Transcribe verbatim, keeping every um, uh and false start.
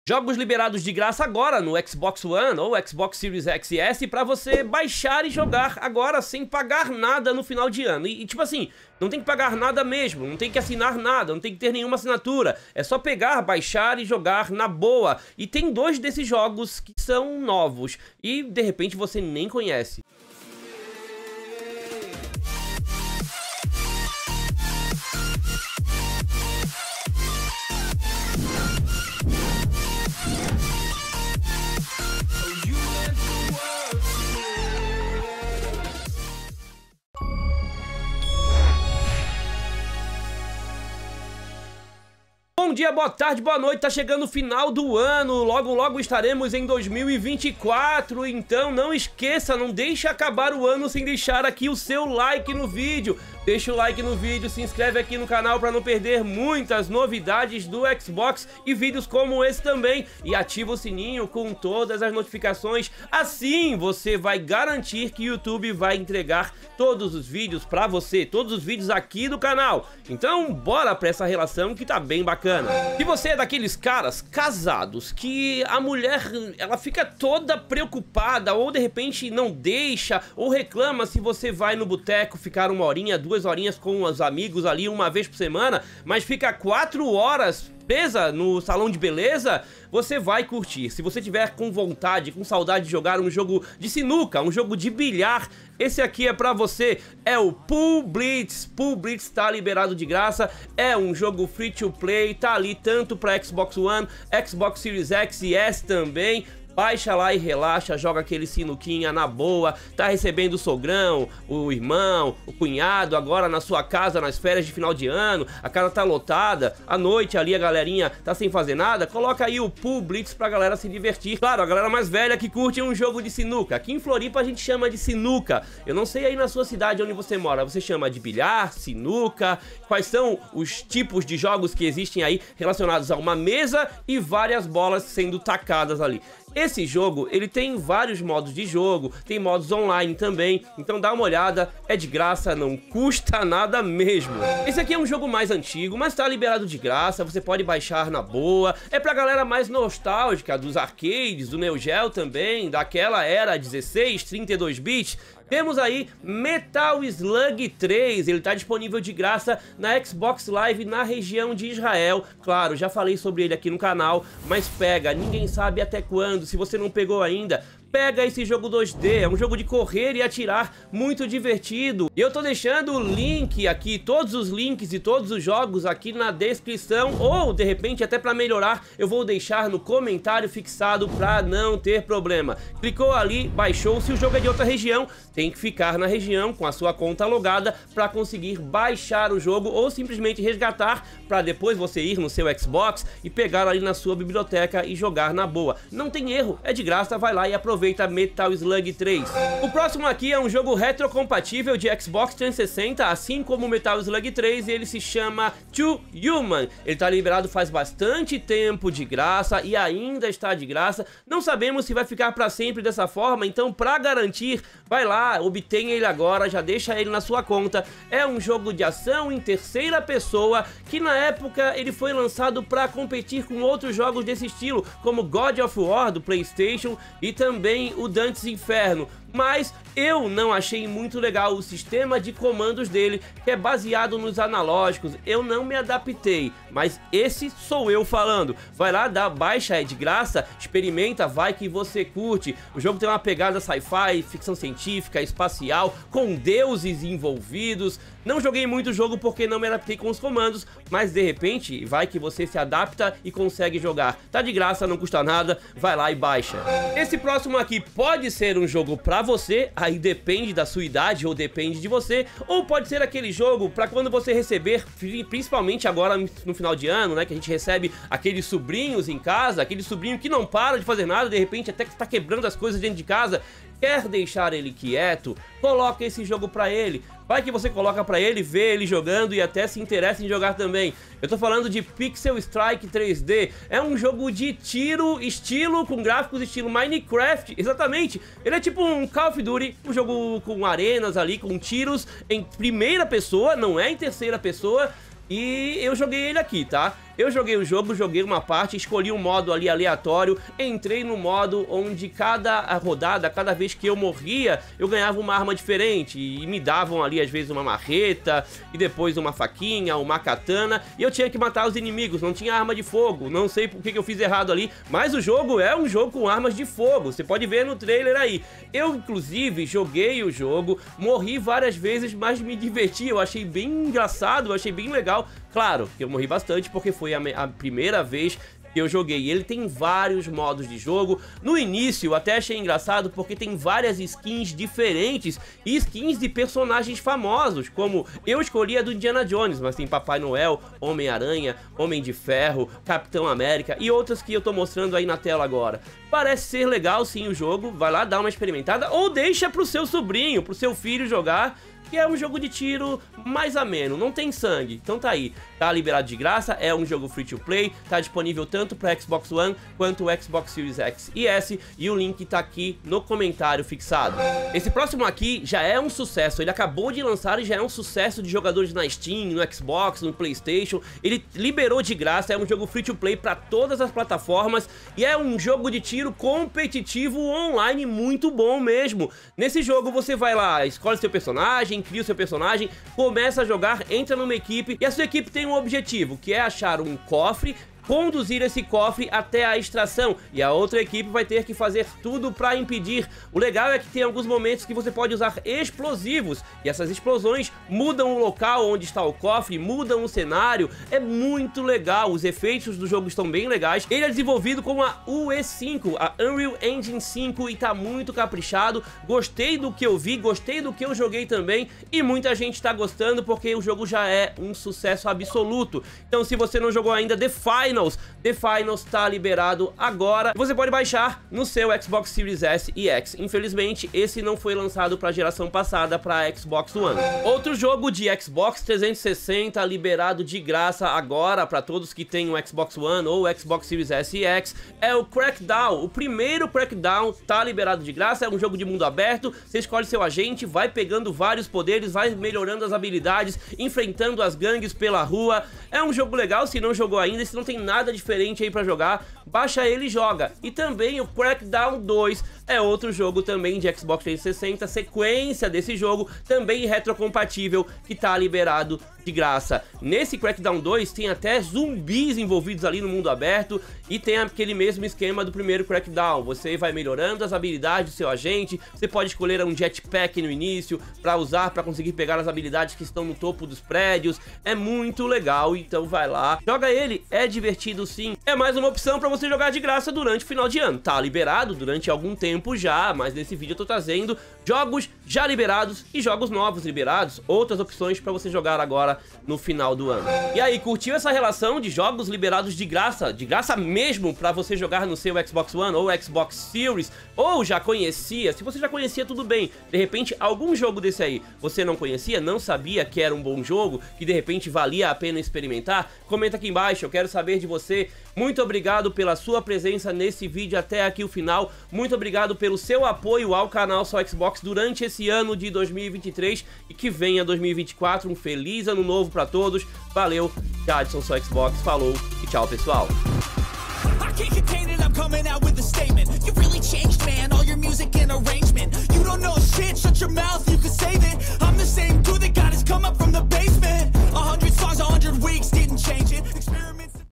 Jogos liberados de graça agora no Xbox One ou Xbox Series X e S pra você baixar e jogar agora sem pagar nada no final de ano. E, e tipo assim, não tem que pagar nada mesmo, não tem que assinar nada, não tem que ter nenhuma assinatura. É só pegar, baixar e jogar na boa. E tem dois desses jogos que são novos e de repente você nem conhece. Bom dia, boa tarde, boa noite, tá chegando o final do ano, logo logo estaremos em dois mil e vinte e quatro, então não esqueça, não deixe acabar o ano sem deixar aqui o seu like no vídeo. Deixa o like no vídeo, se inscreve aqui no canal para não perder muitas novidades do Xbox e vídeos como esse também. E ativa o sininho com todas as notificações, assim você vai garantir que o YouTube vai entregar todos os vídeos para você, todos os vídeos aqui do canal. Então bora para essa relação que tá bem bacana. Se você é daqueles caras casados que a mulher ela fica toda preocupada ou de repente não deixa ou reclama se você vai no boteco ficar uma horinha, duas horinhas com os amigos ali uma vez por semana, mas fica quatro horas presa no salão de beleza, você vai curtir. Se você tiver com vontade, com saudade de jogar um jogo de sinuca, um jogo de bilhar, esse aqui é pra você, é o Pool Blitz. Pool Blitz tá liberado de graça, é um jogo free to play, tá ali tanto pra Xbox One, Xbox Series X e S também. Baixa lá e relaxa, joga aquele sinuquinha na boa, tá recebendo o sogrão, o irmão, o cunhado, agora na sua casa, nas férias de final de ano, a casa tá lotada, à noite ali a galerinha tá sem fazer nada, coloca aí o Pool Blitz pra galera se divertir. Claro, a galera mais velha que curte um jogo de sinuca, aqui em Floripa a gente chama de sinuca, eu não sei aí na sua cidade onde você mora, você chama de bilhar, sinuca, quais são os tipos de jogos que existem aí relacionados a uma mesa e várias bolas sendo tacadas ali. Esse jogo, ele tem vários modos de jogo, tem modos online também, então dá uma olhada, é de graça, não custa nada mesmo. Esse aqui é um jogo mais antigo, mas tá liberado de graça, você pode baixar na boa, é pra galera mais nostálgica dos arcades, do Neo Geo também, daquela era dezesseis, trinta e dois bits. Temos aí Metal Slug três, ele tá disponível de graça na Xbox Live na região de Israel. Claro, já falei sobre ele aqui no canal, mas pega, ninguém sabe até quando, se você não pegou ainda, pega esse jogo dois D, é um jogo de correr e atirar muito divertido. E eu tô deixando o link aqui, todos os links e todos os jogos aqui na descrição, ou de repente até pra melhorar, eu vou deixar no comentário fixado pra não ter problema. Clicou ali, baixou, se o jogo é de outra região, tem que ficar na região com a sua conta logada pra conseguir baixar o jogo ou simplesmente resgatar pra depois você ir no seu Xbox e pegar ali na sua biblioteca e jogar na boa. Não tem erro, é de graça, vai lá e aproveita. Aproveita Metal Slug três. O próximo aqui é um jogo retrocompatível de Xbox trezentos e sessenta, assim como o Metal Slug três, e ele se chama Too Human. Ele tá liberado faz bastante tempo de graça e ainda está de graça. Não sabemos se vai ficar para sempre dessa forma, então para garantir, vai lá, obtenha ele agora, já deixa ele na sua conta. É um jogo de ação em terceira pessoa que na época ele foi lançado para competir com outros jogos desse estilo, como God of War do PlayStation e também o Dante's Inferno, mas eu não achei muito legal o sistema de comandos dele, que é baseado nos analógicos. Eu não me adaptei, mas esse sou eu falando. Vai lá, dá, baixa, é de graça, experimenta, vai que você curte. O jogo tem uma pegada sci-fi, ficção científica, espacial, com deuses envolvidos. Não joguei muito o jogo porque não me adaptei com os comandos, mas de repente vai que você se adapta e consegue jogar. Tá de graça, não custa nada, vai lá e baixa. Esse próximo aqui pode ser um jogo pra você, aí depende da sua idade ou depende de você, ou pode ser aquele jogo pra quando você receber, principalmente agora no final de ano, né, que a gente recebe aqueles sobrinhos em casa, aquele sobrinho que não para de fazer nada, de repente até que tá quebrando as coisas dentro de casa, quer deixar ele quieto, coloca esse jogo pra ele. Vai que você coloca pra ele, vê ele jogando e até se interessa em jogar também. Eu tô falando de Pixel Strike três D. É um jogo de tiro, estilo, com gráficos estilo Minecraft. Exatamente. Ele é tipo um Call of Duty, um jogo com arenas ali, com tiros em primeira pessoa, não é em terceira pessoa. E eu joguei ele aqui, tá? Eu joguei o jogo, joguei uma parte, escolhi um modo ali aleatório, entrei no modo onde cada rodada, cada vez que eu morria, eu ganhava uma arma diferente e me davam ali às vezes uma marreta e depois uma faquinha, uma katana, e eu tinha que matar os inimigos, não tinha arma de fogo, não sei por que que eu fiz errado ali, mas o jogo é um jogo com armas de fogo, você pode ver no trailer aí. Eu inclusive joguei o jogo, morri várias vezes, mas me diverti, eu achei bem engraçado, eu achei bem legal. Claro que eu morri bastante porque foi a, a primeira vez que eu joguei. Ele tem vários modos de jogo. No início eu até achei engraçado porque tem várias skins diferentes e skins de personagens famosos, como eu escolhi a do Indiana Jones, mas tem Papai Noel, Homem-Aranha, Homem de Ferro, Capitão América e outras que eu tô mostrando aí na tela agora. Parece ser legal sim o jogo, vai lá dar uma experimentada ou deixa pro seu sobrinho, pro seu filho jogar, que é um jogo de tiro mais ameno, não tem sangue, então tá aí, tá liberado de graça, é um jogo free to play, tá disponível tanto para Xbox One quanto o Xbox Series X e S, e o link tá aqui no comentário fixado. Esse próximo aqui já é um sucesso, ele acabou de lançar e já é um sucesso de jogadores na Steam, no Xbox, no PlayStation, ele liberou de graça, é um jogo free to play para todas as plataformas e é um jogo de tiro competitivo online muito bom mesmo. Nesse jogo você vai lá, escolhe seu personagem, cria o seu personagem, começa a jogar, entra numa equipe e a sua equipe tem um objetivo, que é achar um cofre, conduzir esse cofre até a extração, e a outra equipe vai ter que fazer tudo para impedir. O legal é que tem alguns momentos que você pode usar explosivos, e essas explosões mudam o local onde está o cofre, mudam o cenário, é muito legal, os efeitos do jogo estão bem legais. Ele é desenvolvido com a U E cinco, a Unreal Engine cinco, e tá muito caprichado, gostei do que eu vi, gostei do que eu joguei também, e muita gente tá gostando porque o jogo já é um sucesso absoluto. Então se você não jogou ainda The Final, The Finals tá liberado agora. Você pode baixar no seu Xbox Series S e X. Infelizmente, esse não foi lançado para a geração passada, para Xbox One. Outro jogo de Xbox trezentos e sessenta liberado de graça agora para todos que têm o Xbox One ou Xbox Series S e X é o Crackdown. O primeiro Crackdown tá liberado de graça, é um jogo de mundo aberto. Você escolhe seu agente, vai pegando vários poderes, vai melhorando as habilidades, enfrentando as gangues pela rua. É um jogo legal, se não jogou ainda, se não tem nada diferente aí pra jogar, baixa ele e joga. E também o Crackdown dois é outro jogo também de Xbox trezentos e sessenta, sequência desse jogo, também retrocompatível, que tá liberado de graça. Nesse Crackdown dois tem até zumbis envolvidos ali no mundo aberto e tem aquele mesmo esquema do primeiro Crackdown. Você vai melhorando as habilidades do seu agente, você pode escolher um jetpack no início para usar para conseguir pegar as habilidades que estão no topo dos prédios. É muito legal, então vai lá, joga ele, é divertido sim. É mais uma opção para você jogar de graça durante o final de ano. Tá liberado durante algum tempo já, mas nesse vídeo eu tô trazendo jogos já liberados e jogos novos liberados, outras opções para você jogar agora no final do ano. E aí, curtiu essa relação de jogos liberados de graça, de graça mesmo para você jogar no seu Xbox One ou Xbox Series, ou já conhecia? Se você já conhecia, tudo bem. De repente, algum jogo desse aí você não conhecia, não sabia que era um bom jogo, que de repente valia a pena experimentar? Comenta aqui embaixo, eu quero saber de você. Muito obrigado pela sua presença nesse vídeo até aqui o final. Muito obrigado pelo seu apoio ao canal Só Xbox durante esse ano de dois mil e vinte e três e que venha dois mil e vinte e quatro. Um feliz ano novo pra todos. Valeu, Jadson Só Xbox, falou e tchau, pessoal. I can't contain it, I'm coming out with a statement. You really changed, man, all your music and arrangement. You don't know shit, shut your mouth, you can save it. I'm the same dude that got his come up from the basement. A hundred songs, a hundred weeks, didn't change it. Experiment